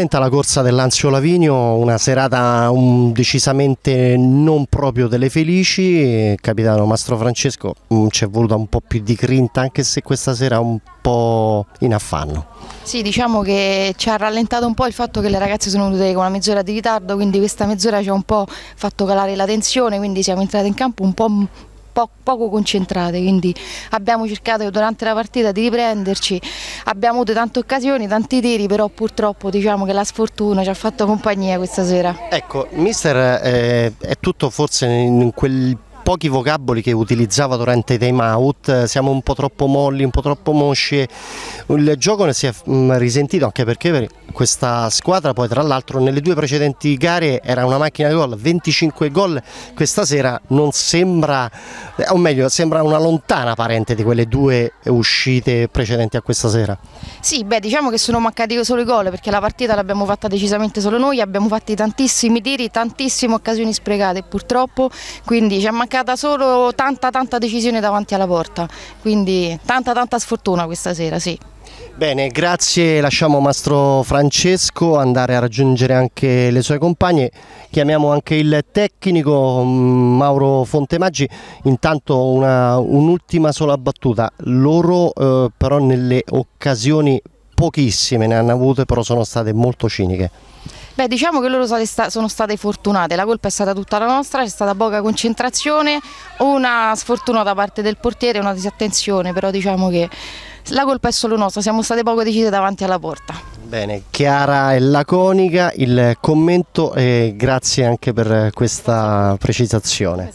commenta la corsa dell'Anzio Lavinio, una serata decisamente non proprio delle felici. Capitano Mastro Francesco, ci è voluta un po' più di grinta, anche se questa sera un po' in affanno. Sì, diciamo che ci ha rallentato un po' il fatto che le ragazze sono venute con una mezz'ora di ritardo, quindi questa mezz'ora ci ha un po' fatto calare la tensione, quindi siamo entrate in campo un po' poco concentrate, quindi abbiamo cercato durante la partita di riprenderci, abbiamo avuto tante occasioni, tanti tiri, però purtroppo diciamo che la sfortuna ci ha fatto compagnia questa sera. Ecco, mister, è tutto forse in quel pochi vocaboli che utilizzava durante i time out, siamo un po' troppo molli, un po' troppo mosci, il gioco ne si è risentito anche perché questa squadra poi tra l'altro nelle due precedenti gare era una macchina di gol, 25 gol, questa sera non sembra, o meglio sembra una lontana parente di quelle due uscite precedenti a questa sera. Sì, beh, diciamo che sono mancati solo i gol perché la partita l'abbiamo fatta decisamente solo noi, abbiamo fatti tantissimi tiri, tantissime occasioni sprecate purtroppo, quindi ci è mancata solo tanta decisione davanti alla porta, quindi tanta sfortuna questa sera, sì. Bene, grazie, lasciamo Mastro Francesco andare a raggiungere anche le sue compagne, chiamiamo anche il tecnico Mauro Fontemaggi. Intanto un'ultima sola battuta, loro però nelle occasioni pochissime ne hanno avute, però sono state molto ciniche. Beh, diciamo che loro sono state fortunate, la colpa è stata tutta la nostra, c'è stata poca concentrazione, una sfortuna da parte del portiere, una disattenzione, però diciamo che la colpa è solo nostra, siamo state poco decise davanti alla porta. Bene, chiara e laconica il commento e grazie anche per questa precisazione.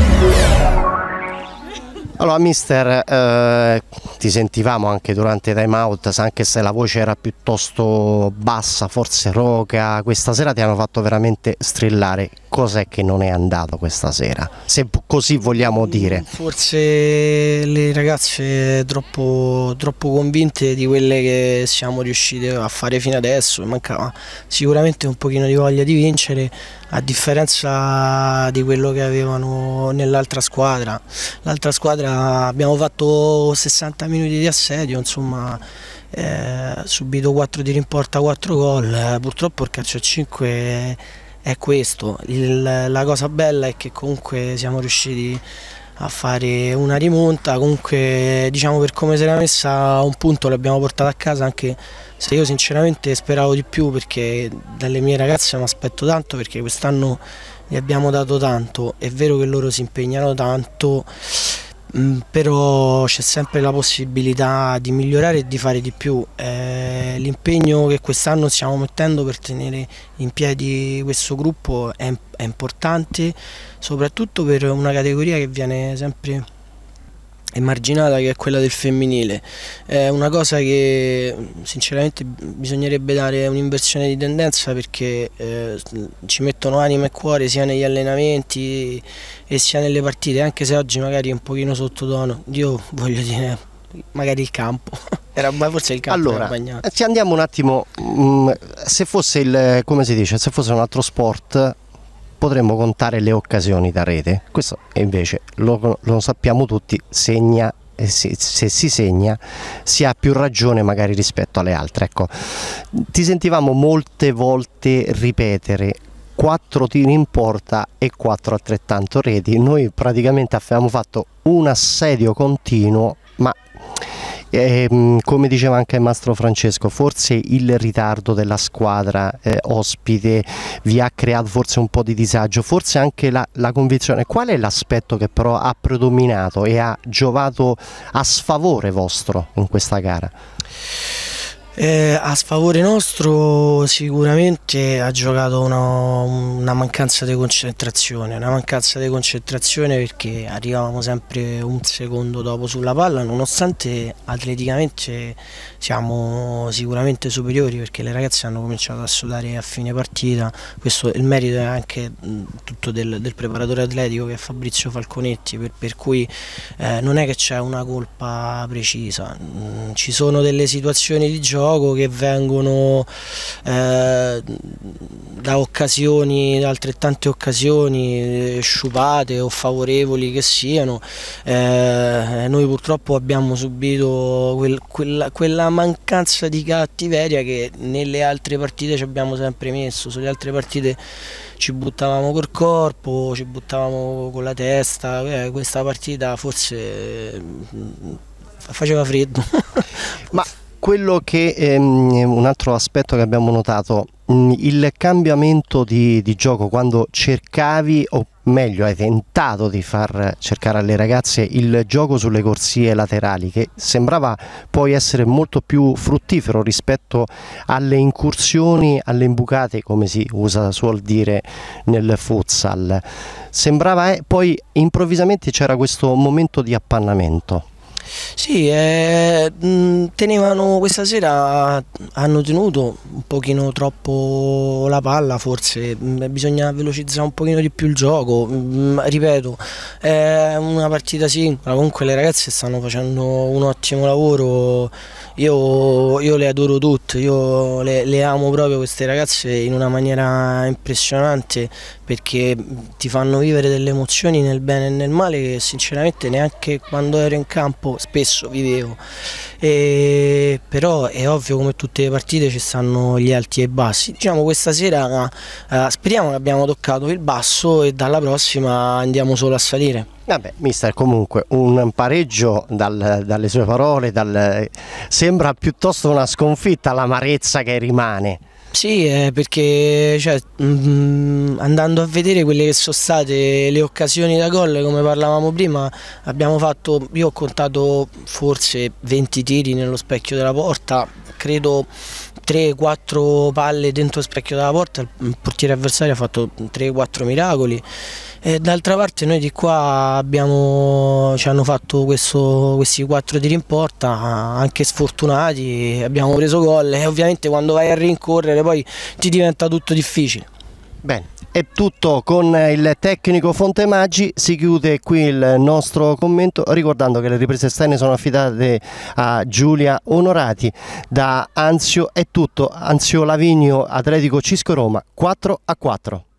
Allora mister, ti sentivamo anche durante i time out, anche se la voce era piuttosto bassa, forse roca, questa sera ti hanno fatto veramente strillare. Cos'è che non è andato questa sera, se così vogliamo dire? Forse le ragazze troppo convinte di quelle che siamo riusciti a fare fino adesso, mancava sicuramente un pochino di voglia di vincere, a differenza di quello che avevano nell'altra squadra. L'altra squadra abbiamo fatto 60 minuti di assedio, insomma, subito 4 tiri in porta, 4 gol, purtroppo il calcio a 5 è questo. La cosa bella è che comunque siamo riusciti a fare una rimonta, comunque diciamo per come si era messa un punto l'abbiamo portato a casa, anche se io sinceramente speravo di più perché dalle mie ragazze mi aspetto tanto, perché quest'anno gli abbiamo dato tanto, è vero che loro si impegnano tanto, però c'è sempre la possibilità di migliorare e di fare di più. L'impegno che quest'anno stiamo mettendo per tenere in piedi questo gruppo è importante, soprattutto per una categoria che viene sempre emarginata, che è quella del femminile. È una cosa che sinceramente bisognerebbe dare un'inversione di tendenza, perché ci mettono anima e cuore sia negli allenamenti e sia nelle partite, anche se oggi magari è un pochino sottotono. Io voglio dire, magari il campo forse il campo allora, era bagnato. ci andiamo un attimo, se fosse come si dice, se fosse un altro sport potremmo contare le occasioni da rete, questo invece lo sappiamo tutti, segna, e se si segna si ha più ragione magari rispetto alle altre. Ecco, ti sentivamo molte volte ripetere 4 tiri in porta e 4 altrettanto reti, noi praticamente abbiamo fatto un assedio continuo, ma come diceva anche il Mastro Francesco, forse il ritardo della squadra ospite vi ha creato forse un po' di disagio, forse anche la convinzione. Qual è l'aspetto che però ha predominato e ha giovato a sfavore vostro in questa gara? A sfavore nostro sicuramente ha giocato una mancanza di concentrazione, perché arrivavamo sempre un secondo dopo sulla palla, nonostante atleticamente siamo sicuramente superiori, perché le ragazze hanno cominciato a sudare a fine partita. Questo il merito è anche tutto del preparatore atletico, che è Fabrizio Falconetti, per cui non è che c'è una colpa precisa, ci sono delle situazioni di gioco che vengono da occasioni, da altrettante occasioni, sciupate o favorevoli che siano. Noi purtroppo abbiamo subito quella mancanza di cattiveria che nelle altre partite ci abbiamo sempre messo. Sulle altre partite ci buttavamo col corpo, ci buttavamo con la testa. Questa partita forse faceva freddo. Ma quello che un altro aspetto che abbiamo notato, il cambiamento di gioco, quando cercavi, o meglio hai tentato di far cercare alle ragazze il gioco sulle corsie laterali, che sembrava poi essere molto più fruttifero rispetto alle incursioni, alle imbucate, come si suol dire nel futsal. Sembrava poi improvvisamente c'era questo momento di appannamento. Sì, tenevano questa sera, hanno tenuto un pochino troppo la palla, forse bisogna velocizzare un pochino di più il gioco. Ripeto, è una partita singola, comunque le ragazze stanno facendo un ottimo lavoro, io le adoro tutte, io le amo proprio queste ragazze in una maniera impressionante, perché ti fanno vivere delle emozioni nel bene e nel male che sinceramente neanche quando ero in campo spesso vivevo. Però è ovvio, come tutte le partite ci stanno gli alti e i bassi. Diciamo questa sera speriamo che abbiamo toccato il basso e dalla prossima andiamo solo a salire. Vabbè, mister, comunque un pareggio dalle sue parole sembra piuttosto una sconfitta, l'amarezza che rimane. Sì, perché andando a vedere quelle che sono state le occasioni da gol, come parlavamo prima, io ho contato forse 20 tiri nello specchio della porta, credo 3-4 palle dentro lo specchio della porta, il portiere avversario ha fatto 3-4 miracoli. E d'altra parte noi di qua ci hanno fatto questi 4 tiri in porta, anche sfortunati, abbiamo preso gol e ovviamente quando vai a rincorrere poi ti diventa tutto difficile. Bene, è tutto con il tecnico Fontemaggi, si chiude qui il nostro commento ricordando che le riprese esterne sono affidate a Giulia Onorati. Da Anzio è tutto, Anzio Lavigno Atletico Cisco Roma 4-4.